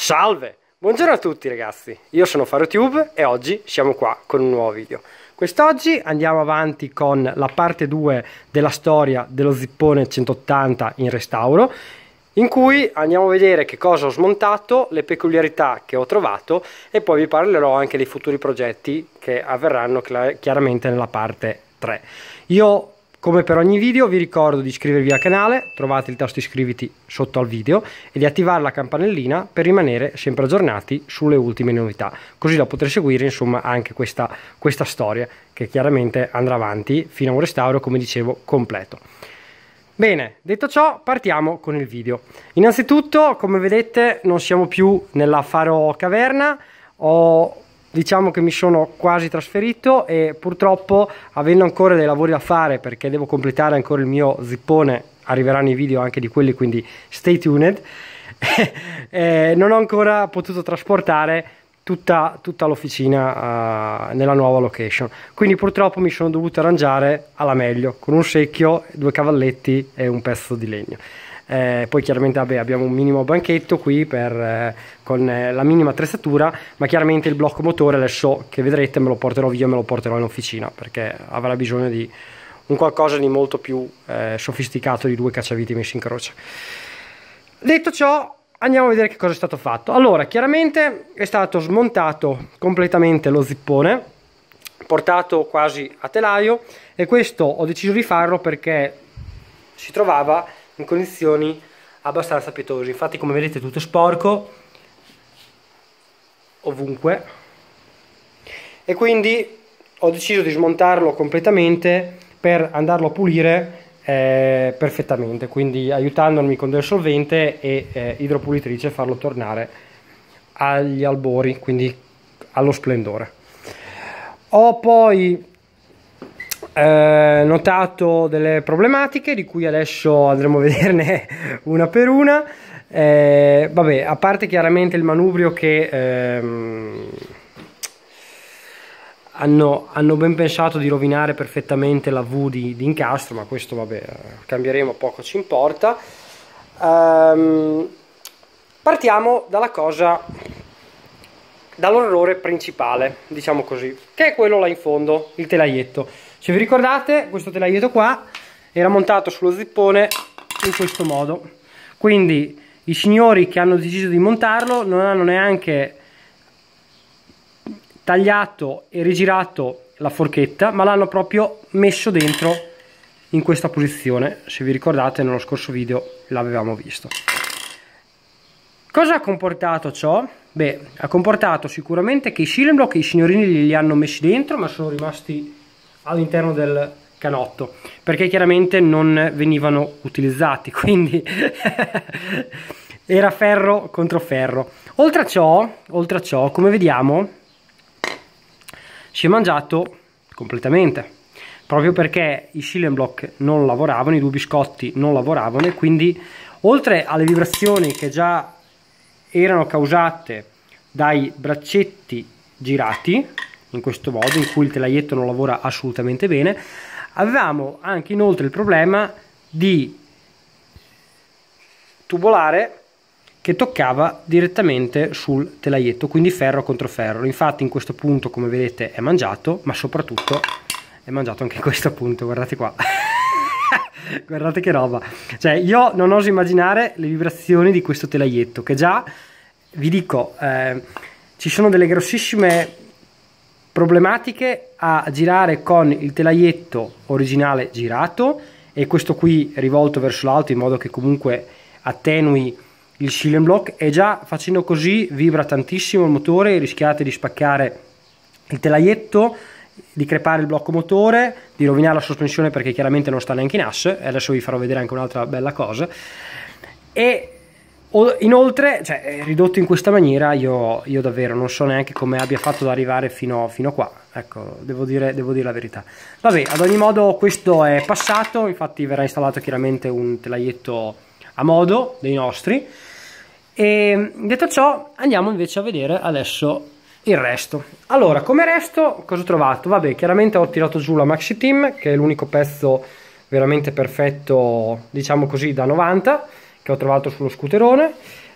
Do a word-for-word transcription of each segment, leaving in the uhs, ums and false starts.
Salve! Buongiorno a tutti ragazzi, io sono FaroTube e oggi siamo qua con un nuovo video. Quest'oggi andiamo avanti con la parte due della storia dello zippone centottanta in restauro, in cui andiamo a vedere che cosa ho smontato, le peculiarità che ho trovato e poi vi parlerò anche dei futuri progetti che avverranno chiaramente nella parte tre. Io, come per ogni video, vi ricordo di iscrivervi al canale, trovate il tasto iscriviti sotto al video, e di attivare la campanellina per rimanere sempre aggiornati sulle ultime novità, così da poter seguire insomma anche questa, questa storia che chiaramente andrà avanti fino a un restauro, come dicevo, completo. Bene, detto ciò, partiamo con il video. Innanzitutto, come vedete, non siamo più nella Faro Caverna, ho diciamo che mi sono quasi trasferito e purtroppo, avendo ancora dei lavori da fare perché devo completare ancora il mio zippone, arriveranno i video anche di quelli, quindi stay tuned, eh, non ho ancora potuto trasportare tutta, tutta l'officina uh, nella nuova location, quindi purtroppo mi sono dovuto arrangiare alla meglio con un secchio, due cavalletti e un pezzo di legno. Eh, poi chiaramente vabbè, abbiamo un minimo banchetto qui per, eh, con eh, la minima attrezzatura, ma chiaramente il blocco motore adesso che vedrete me lo porterò via, me lo porterò in officina perché avrà bisogno di un qualcosa di molto più eh, sofisticato di due cacciaviti messi in croce. Detto ciò, andiamo a vedere che cosa è stato fatto. Allora, chiaramente è stato smontato completamente lo zippone, portato quasi a telaio, e questo ho deciso di farlo perché si trovava in condizioni abbastanza pietose. Infatti, come vedete, tutto sporco ovunque, e quindi ho deciso di smontarlo completamente per andarlo a pulire eh, perfettamente, quindi aiutandomi con del solvente e eh, idropulitrice, farlo tornare agli albori, quindi allo splendore. Ho poi Eh, notato delle problematiche di cui adesso andremo a vederne una per una. Eh, vabbè, a parte chiaramente il manubrio che ehm, hanno, hanno ben pensato di rovinare perfettamente la V di, di incastro, ma questo vabbè, cambieremo, poco ci importa. Um, partiamo dalla cosa, dall'orrore principale, diciamo così, che è quello là in fondo, il telaietto. Se vi ricordate, questo telaietto qua era montato sullo zippone in questo modo, quindi i signori che hanno deciso di montarlo non hanno neanche tagliato e rigirato la forchetta, ma l'hanno proprio messo dentro in questa posizione. Se vi ricordate, nello scorso video l'avevamo visto. Cosa ha comportato ciò? Beh, ha comportato sicuramente che i silent block i signorini li hanno messi dentro, ma sono rimasti all'interno del canotto perché chiaramente non venivano utilizzati, quindi era ferro contro ferro. Oltre a ciò, oltre a ciò, come vediamo, si è mangiato completamente, proprio perché i silent block non lavoravano, i due biscotti non lavoravano, e quindi oltre alle vibrazioni che già erano causate dai braccetti girati in questo modo, in cui il telaietto non lavora assolutamente bene, avevamo anche inoltre il problema di tubolare che toccava direttamente sul telaietto, quindi ferro contro ferro. Infatti in questo punto, come vedete, è mangiato, ma soprattutto è mangiato anche in questo punto, guardate qua. Guardate che roba, cioè io non oso immaginare le vibrazioni di questo telaietto, che già vi dico eh, ci sono delle grossissime problematiche a girare con il telaietto originale girato, e questo qui rivolto verso l'alto in modo che comunque attenui il silent block, e già facendo così vibra tantissimo il motore e rischiate di spaccare il telaietto, di crepare il blocco motore, di rovinare la sospensione perché chiaramente non sta neanche in asse, e adesso vi farò vedere anche un'altra bella cosa. E inoltre, cioè, ridotto in questa maniera, io, io davvero non so neanche come abbia fatto ad arrivare fino, fino a qua, ecco, devo dire, devo dire la verità. Vabbè, ad ogni modo questo è passato, infatti verrà installato chiaramente un telaietto a modo dei nostri, e detto ciò andiamo invece a vedere adesso il resto. Allora, come resto cosa ho trovato? Vabbè, chiaramente ho tirato giù la Maxi Team, che è l'unico pezzo veramente perfetto, diciamo così, da novanta, che ho trovato sullo scooterone.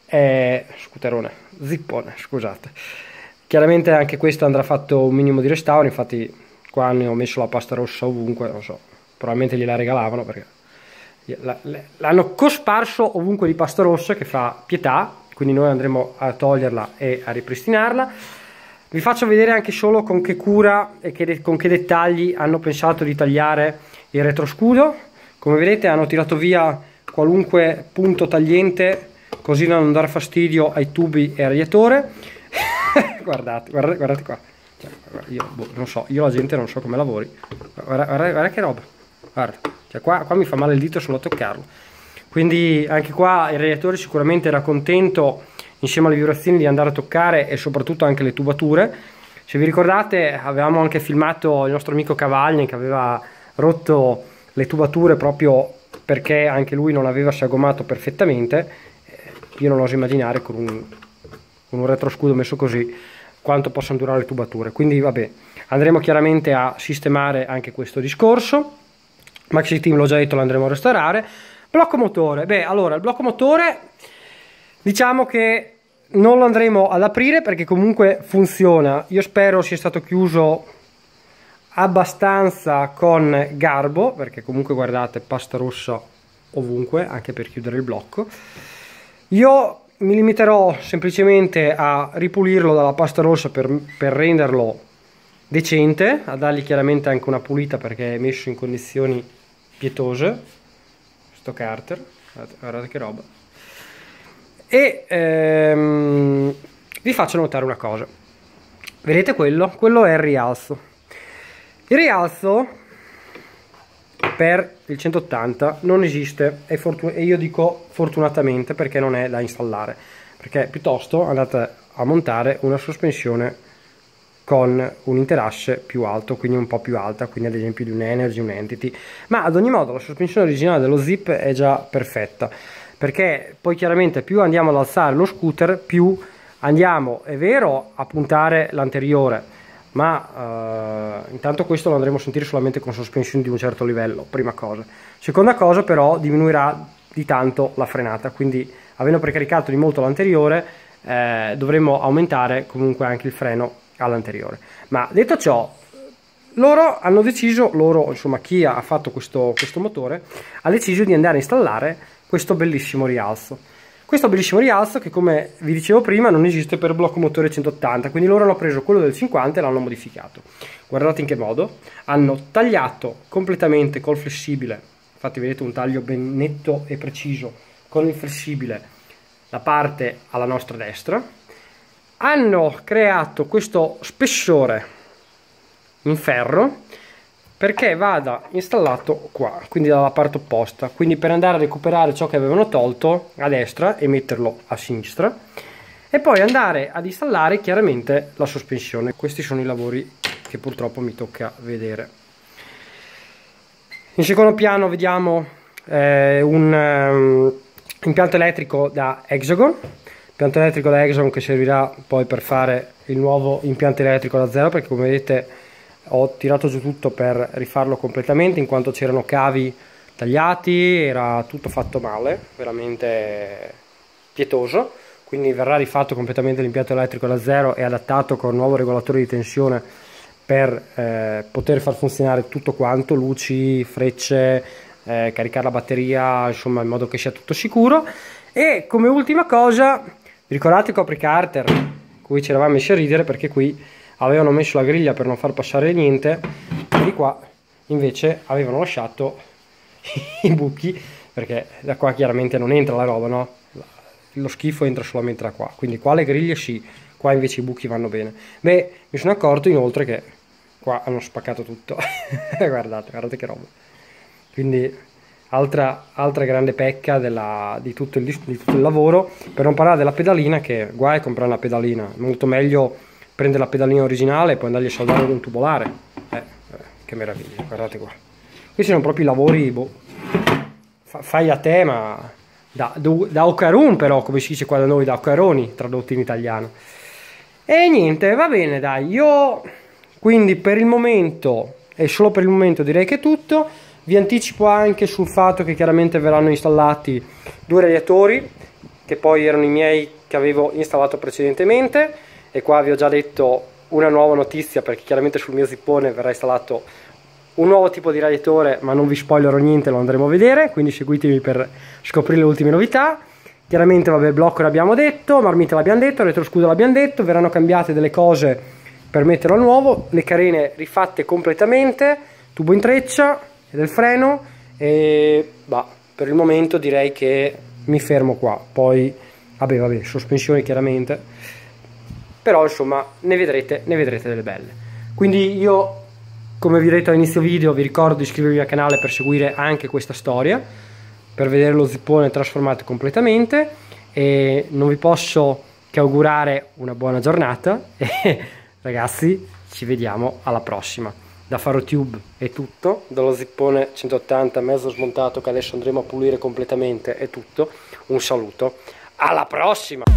eh, scooterone, zippone, scusate. Chiaramente anche questo andrà fatto un minimo di restauro, infatti qua ne ho messo la pasta rossa ovunque, non so, probabilmente gliela regalavano perché l'hanno cosparso ovunque di pasta rossa, che fa pietà, quindi noi andremo a toglierla e a ripristinarla. Vi faccio vedere anche solo con che cura e che, con che dettagli hanno pensato di tagliare il retroscudo. Come vedete hanno tirato via qualunque punto tagliente, così da non dare fastidio ai tubi e al radiatore. guardate, guardate, guardate qua. Cioè, io boh, non so, io la gente non so come lavori. Guarda, guarda, guarda che roba. Guarda, cioè qua, qua mi fa male il dito solo a toccarlo. Quindi anche qua il radiatore sicuramente era contento, insieme alle vibrazioni, di andare a toccare, e soprattutto anche le tubature. Se vi ricordate avevamo anche filmato il nostro amico Cavagni che aveva rotto le tubature proprio perché anche lui non aveva sagommato perfettamente. Io non oso immaginare con un, con un retroscudo messo così quanto possano durare le tubature. Quindi vabbè, andremo chiaramente a sistemare anche questo discorso. Maxi Team, l'ho già detto, lo andremo a restaurare. Blocco motore, beh, allora il blocco motore diciamo che non lo andremo ad aprire perché comunque funziona. Io spero sia stato chiuso abbastanza con garbo, perché comunque guardate, pasta rossa ovunque, anche per chiudere il blocco. Io mi limiterò semplicemente a ripulirlo dalla pasta rossa per, per renderlo decente, a dargli chiaramente anche una pulita perché è messo in condizioni pietose. Sto carter, guardate, guardate che roba. E ehm, vi faccio notare una cosa. Vedete quello? Quello è il rialzo. Il rialzo per il centottanta non esiste, e, e io dico fortunatamente, perché non è da installare, perché piuttosto andate a montare una sospensione con un interasse più alto, quindi un po' più alta, quindi ad esempio di un Energy, un Entity. Ma ad ogni modo la sospensione originale dello Zip è già perfetta, perché poi chiaramente più andiamo ad alzare lo scooter, più andiamo, è vero, a puntare l'anteriore, ma uh, intanto questo lo andremo a sentire solamente con sospensioni di un certo livello, prima cosa. Seconda cosa, però, diminuirà di tanto la frenata, quindi avendo precaricato di molto l'anteriore eh, dovremo aumentare comunque anche il freno all'anteriore. Ma detto ciò, loro hanno deciso, loro insomma chi ha fatto questo, questo motore ha deciso di andare a installare questo bellissimo rialzo. Questo bellissimo rialzo che, come vi dicevo prima, non esiste per blocco motore centottanta, quindi loro hanno preso quello del cinquanta e l'hanno modificato. Guardate in che modo: hanno tagliato completamente col flessibile, infatti vedete un taglio ben netto e preciso con il flessibile, la parte alla nostra destra. Hanno creato questo spessore in ferro perché vada installato qua, quindi dalla parte opposta, quindi per andare a recuperare ciò che avevano tolto a destra e metterlo a sinistra, e poi andare ad installare chiaramente la sospensione. Questi sono i lavori che purtroppo mi tocca vedere. In secondo piano vediamo eh, un um, impianto elettrico da Hexagon, impianto elettrico da Hexagon che servirà poi per fare il nuovo impianto elettrico da zero, perché come vedete ho tirato giù tutto per rifarlo completamente, in quanto c'erano cavi tagliati, era tutto fatto male, veramente pietoso. Quindi verrà rifatto completamente l'impianto elettrico da zero e adattato con un nuovo regolatore di tensione per eh, poter far funzionare tutto quanto, luci, frecce, eh, caricare la batteria, insomma, in modo che sia tutto sicuro. E come ultima cosa, vi ricordate i copricarter? Qui ci eravamo messi a ridere perché qui avevano messo la griglia per non far passare niente, e di qua invece avevano lasciato i buchi, perché da qua chiaramente non entra la roba, no? Lo schifo entra solamente da qua, quindi qua le griglie sì, qua invece i buchi vanno bene. Beh, mi sono accorto inoltre che qua hanno spaccato tutto. guardate, guardate che roba. Quindi altra, altra grande pecca della, di, tutto il, di tutto il lavoro, per non parlare della pedalina, che guai a comprare una pedalina, molto meglio prendere la pedalina originale e poi andargli a saldare un tubolare. Eh, eh, che meraviglia, guardate qua. Questi sono proprio i lavori, boh, fa, fai a te, ma da, da Ocarun, però, come si dice qua da noi, da Ocaroni, tradotto in italiano. E niente, va bene, dai, io quindi per il momento, e solo per il momento, direi che è tutto. Vi anticipo anche sul fatto che chiaramente verranno installati due radiatori, che poi erano i miei che avevo installato precedentemente, e qua vi ho già detto una nuova notizia, perché chiaramente sul mio zippone verrà installato un nuovo tipo di radiatore, ma non vi spoilerò niente, lo andremo a vedere, quindi seguitemi per scoprire le ultime novità. Chiaramente vabbè, il blocco l'abbiamo detto, marmita l'abbiamo detto, retroscudo l'abbiamo detto, verranno cambiate delle cose per metterlo a nuovo, le carene rifatte completamente, tubo in treccia e del freno, e bah, per il momento direi che mi fermo qua. Poi vabbè vabbè sospensioni chiaramente, però insomma ne vedrete, ne vedrete delle belle. Quindi io, come vi ho detto all'inizio video, vi ricordo di iscrivervi al canale per seguire anche questa storia, per vedere lo zippone trasformato completamente, e non vi posso che augurare una buona giornata e ragazzi ci vediamo alla prossima. Da FaroTube è tutto, dallo zippone centottanta mezzo smontato che adesso andremo a pulire completamente è tutto. Un saluto, alla prossima!